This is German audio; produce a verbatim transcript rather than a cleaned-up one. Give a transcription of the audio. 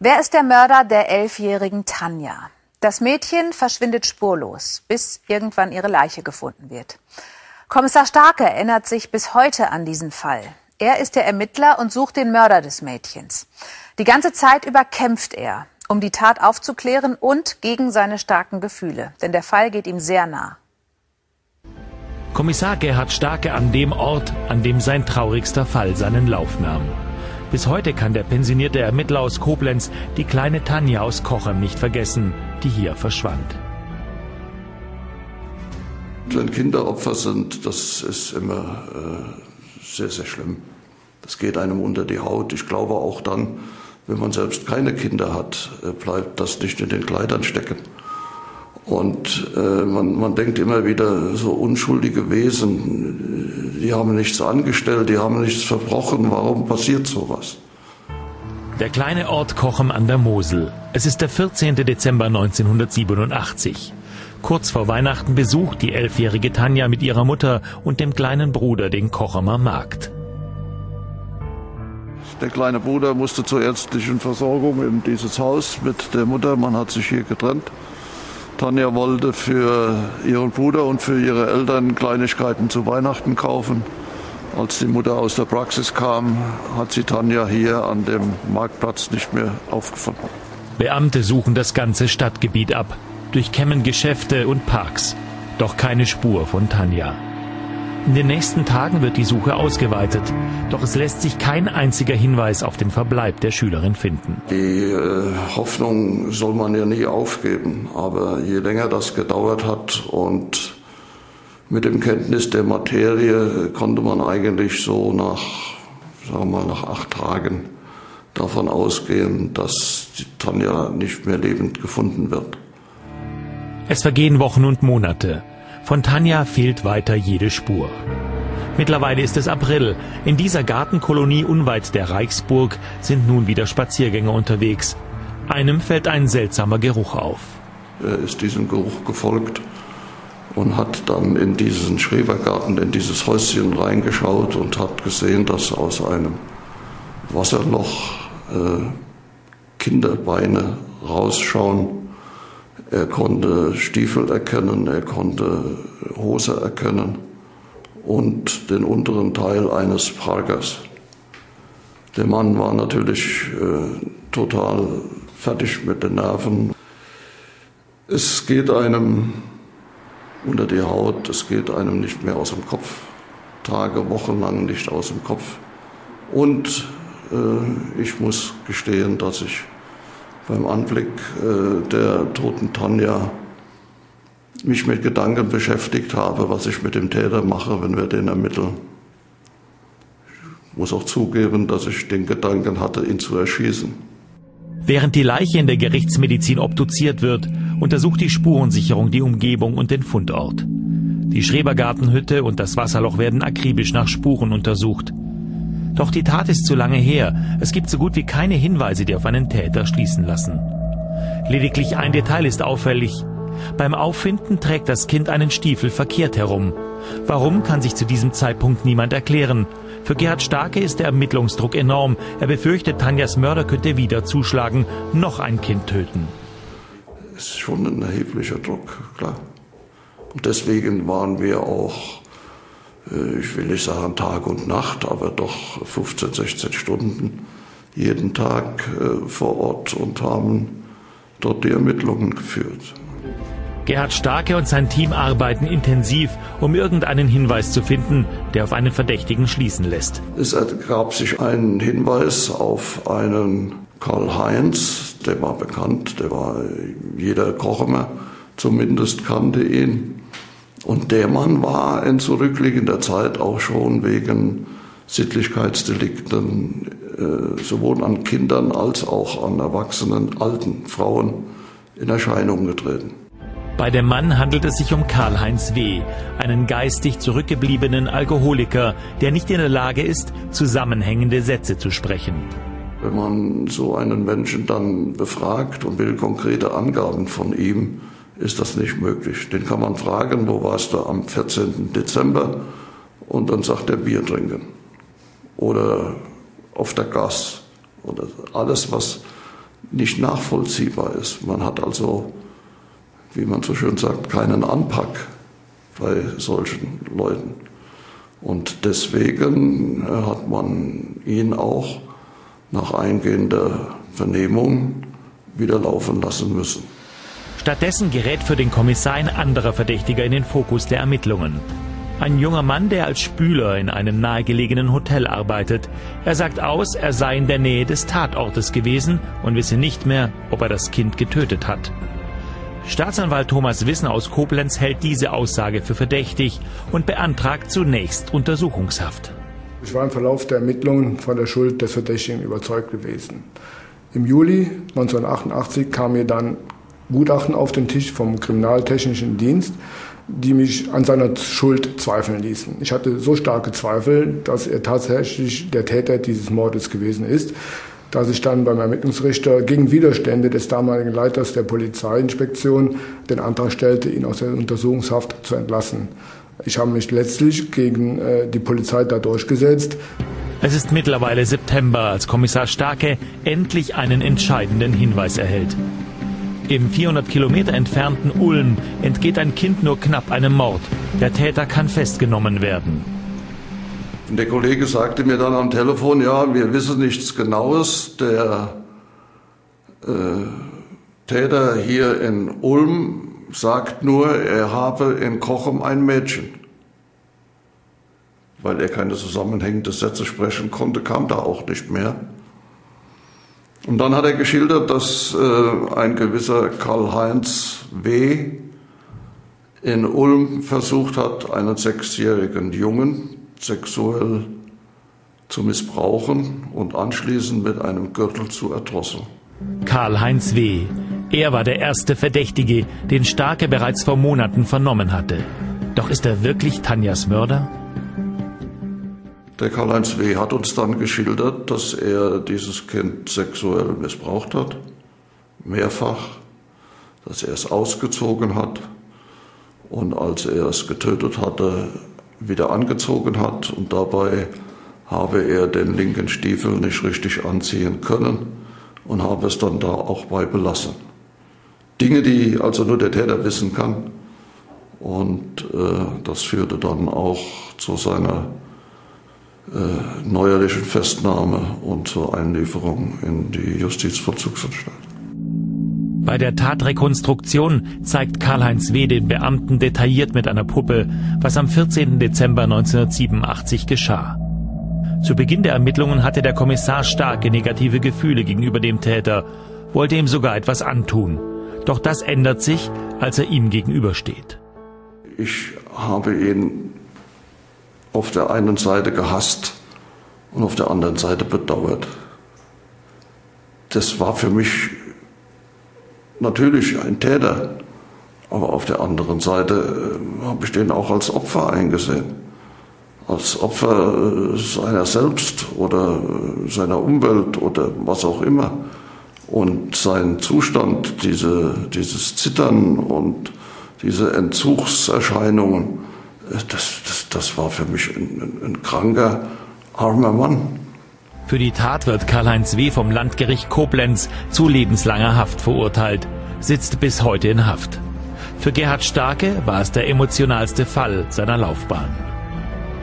Wer ist der Mörder der elfjährigen Tanja? Das Mädchen verschwindet spurlos, bis irgendwann ihre Leiche gefunden wird. Kommissar Starke erinnert sich bis heute an diesen Fall. Er ist der Ermittler und sucht den Mörder des Mädchens. Die ganze Zeit über kämpft er, um die Tat aufzuklären und gegen seine starken Gefühle. Denn der Fall geht ihm sehr nah. Kommissar Gerhard Starke an dem Ort, an dem sein traurigster Fall seinen Lauf nahm. Bis heute kann der pensionierte Ermittler aus Koblenz die kleine Tanja aus Cochem nicht vergessen, die hier verschwand. Wenn Kinder Opfer sind, das ist immer äh, sehr, sehr schlimm. Das geht einem unter die Haut. Ich glaube auch dann, wenn man selbst keine Kinder hat, äh, bleibt das nicht in den Kleidern stecken. Und äh, man, man denkt immer wieder, so unschuldige Wesen, die haben nichts angestellt, die haben nichts verbrochen, warum passiert sowas? Der kleine Ort Cochem an der Mosel. Es ist der vierzehnte Dezember neunzehnhundertsiebenundachtzig. Kurz vor Weihnachten besucht die elfjährige Tanja mit ihrer Mutter und dem kleinen Bruder den Cochemer Markt. Der kleine Bruder musste zur ärztlichen Versorgung in dieses Haus mit der Mutter, man hat sich hier getrennt. Tanja wollte für ihren Bruder und für ihre Eltern Kleinigkeiten zu Weihnachten kaufen. Als die Mutter aus der Praxis kam, hat sie Tanja hier an dem Marktplatz nicht mehr aufgefunden. Beamte suchen das ganze Stadtgebiet ab, durchkämmen Geschäfte und Parks. Doch keine Spur von Tanja. In den nächsten Tagen wird die Suche ausgeweitet. Doch es lässt sich kein einziger Hinweis auf den Verbleib der Schülerin finden. Die äh, Hoffnung soll man ja nie aufgeben. Aber je länger das gedauert hat und mit dem Kenntnis der Materie konnte man eigentlich so nach, sagen wir mal, nach acht Tagen davon ausgehen, dass die Tanja nicht mehr lebend gefunden wird. Es vergehen Wochen und Monate. Von Tanja fehlt weiter jede Spur. Mittlerweile ist es April. In dieser Gartenkolonie unweit der Reichsburg sind nun wieder Spaziergänger unterwegs. Einem fällt ein seltsamer Geruch auf. Er ist diesem Geruch gefolgt und hat dann in diesen Schrebergarten, in dieses Häuschen reingeschaut und hat gesehen, dass aus einem Wasserloch äh, Kinderbeine rausschauen. Er konnte Stiefel erkennen, er konnte Hose erkennen und den unteren Teil eines Parkers. Der Mann war natürlich äh, total fertig mit den Nerven. Es geht einem unter die Haut, es geht einem nicht mehr aus dem Kopf. Tage, Wochen lang nicht aus dem Kopf. Und äh, ich muss gestehen, dass ich beim Anblick äh, der toten Tanja mich mit Gedanken beschäftigt habe, was ich mit dem Täter mache, wenn wir den ermitteln. Ich muss auch zugeben, dass ich den Gedanken hatte, ihn zu erschießen. Während die Leiche in der Gerichtsmedizin obduziert wird, untersucht die Spurensicherung die Umgebung und den Fundort. Die Schrebergartenhütte und das Wasserloch werden akribisch nach Spuren untersucht. Doch die Tat ist zu lange her. Es gibt so gut wie keine Hinweise, die auf einen Täter schließen lassen. Lediglich ein Detail ist auffällig. Beim Auffinden trägt das Kind einen Stiefel verkehrt herum. Warum, kann sich zu diesem Zeitpunkt niemand erklären. Für Gerhard Starke ist der Ermittlungsdruck enorm. Er befürchtet, Tanjas Mörder könnte wieder zuschlagen, noch ein Kind töten. Es ist schon ein erheblicher Druck, klar. Und deswegen waren wir auch, ich will nicht sagen Tag und Nacht, aber doch fünfzehn, sechzehn Stunden jeden Tag vor Ort und haben dort die Ermittlungen geführt. Gerhard Starke und sein Team arbeiten intensiv, um irgendeinen Hinweis zu finden, der auf einen Verdächtigen schließen lässt. Es ergab sich ein Hinweis auf einen Karl-Heinz, der war bekannt, der war jeder Cochemer zumindest kannte ihn. Und der Mann war in zurückliegender Zeit auch schon wegen Sittlichkeitsdelikten äh, sowohl an Kindern als auch an erwachsenen, alten Frauen in Erscheinung getreten. Bei dem Mann handelt es sich um Karl-Heinz W., einen geistig zurückgebliebenen Alkoholiker, der nicht in der Lage ist, zusammenhängende Sätze zu sprechen. Wenn man so einen Menschen dann befragt und will konkrete Angaben von ihm, ist das nicht möglich. Den kann man fragen, wo warst du am vierzehnten Dezember? Und dann sagt er Bier trinken. Oder auf der Gas. Oder alles, was nicht nachvollziehbar ist. Man hat also, wie man so schön sagt, keinen Anpack bei solchen Leuten. Und deswegen hat man ihn auch nach eingehender Vernehmung wieder laufen lassen müssen. Stattdessen gerät für den Kommissar ein anderer Verdächtiger in den Fokus der Ermittlungen. Ein junger Mann, der als Spüler in einem nahegelegenen Hotel arbeitet. Er sagt aus, er sei in der Nähe des Tatortes gewesen und wisse nicht mehr, ob er das Kind getötet hat. Staatsanwalt Thomas Wissen aus Koblenz hält diese Aussage für verdächtig und beantragt zunächst Untersuchungshaft. Ich war im Verlauf der Ermittlungen von der Schuld des Verdächtigen überzeugt gewesen. Im Juli neunzehnhundertachtundachtzig kam mir dann Gutachten auf den Tisch vom Kriminaltechnischen Dienst, die mich an seiner Schuld zweifeln ließen. Ich hatte so starke Zweifel, dass er tatsächlich der Täter dieses Mordes gewesen ist, dass ich dann beim Ermittlungsrichter gegen Widerstände des damaligen Leiters der Polizeiinspektion den Antrag stellte, ihn aus der Untersuchungshaft zu entlassen. Ich habe mich letztlich gegen äh, die Polizei da durchgesetzt. Es ist mittlerweile September, als Kommissar Starke endlich einen entscheidenden Hinweis erhält. Im vierhundert Kilometer entfernten Ulm entgeht ein Kind nur knapp einem Mord. Der Täter kann festgenommen werden. Der Kollege sagte mir dann am Telefon, ja, wir wissen nichts Genaues. Der äh, Täter hier in Ulm sagt nur, er habe in Cochem ein Mädchen. Weil er keine zusammenhängenden Sätze sprechen konnte, kam da auch nicht mehr. Und dann hat er geschildert, dass äh, ein gewisser Karl-Heinz W. in Ulm versucht hat, einen sechsjährigen Jungen sexuell zu missbrauchen und anschließend mit einem Gürtel zu erdrosseln. Karl-Heinz W. Er war der erste Verdächtige, den Starke bereits vor Monaten vernommen hatte. Doch ist er wirklich Tanjas Mörder? Der Karl-Heinz W. hat uns dann geschildert, dass er dieses Kind sexuell missbraucht hat, mehrfach, dass er es ausgezogen hat und als er es getötet hatte, wieder angezogen hat und dabei habe er den linken Stiefel nicht richtig anziehen können und habe es dann da auch bei belassen. Dinge, die also nur der Täter wissen kann, und äh, das führte dann auch zu seiner Äh, neuerlichen Festnahme und zur Einlieferung in die Justizvollzugsanstalt. Bei der Tatrekonstruktion zeigt Karl-Heinz W. den Beamten detailliert mit einer Puppe, was am vierzehnten Dezember neunzehnhundertsiebenundachtzig geschah. Zu Beginn der Ermittlungen hatte der Kommissar starke negative Gefühle gegenüber dem Täter, wollte ihm sogar etwas antun. Doch das ändert sich, als er ihm gegenübersteht. Ich habe ihn auf der einen Seite gehasst und auf der anderen Seite bedauert. Das war für mich natürlich ein Täter, aber auf der anderen Seite äh, habe ich den auch als Opfer eingesehen. Als Opfer äh, seiner selbst oder äh, seiner Umwelt oder was auch immer. Und sein Zustand, diese, dieses Zittern und diese Entzugserscheinungen, Das, das, das war für mich ein, ein, ein kranker, armer Mann. Für die Tat wird Karl-Heinz W. vom Landgericht Koblenz zu lebenslanger Haft verurteilt, sitzt bis heute in Haft. Für Gerhard Starke war es der emotionalste Fall seiner Laufbahn.